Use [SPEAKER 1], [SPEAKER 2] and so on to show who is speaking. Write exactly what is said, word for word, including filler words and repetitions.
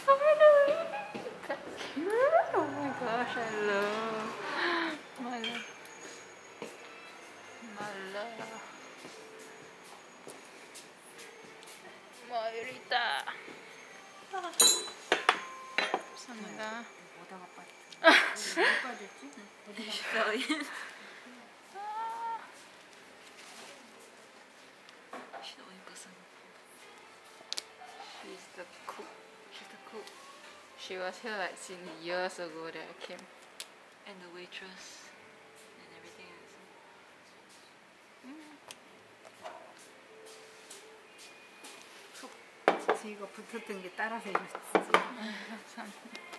[SPEAKER 1] Finally! That's cute! Oh my gosh, I love my love. My love. Mayrita. 감사합니다.
[SPEAKER 2] 오다가 빠졌지? 왜 빠졌지?
[SPEAKER 1] 어디가
[SPEAKER 2] She's the only person.
[SPEAKER 1] She's the cook. She's the cook. She was here like since years ago that I came.
[SPEAKER 2] And the waitress and everything else.
[SPEAKER 1] 음.
[SPEAKER 2] 이거 붙었던 게 따라서 입었지.
[SPEAKER 1] 감사합니다.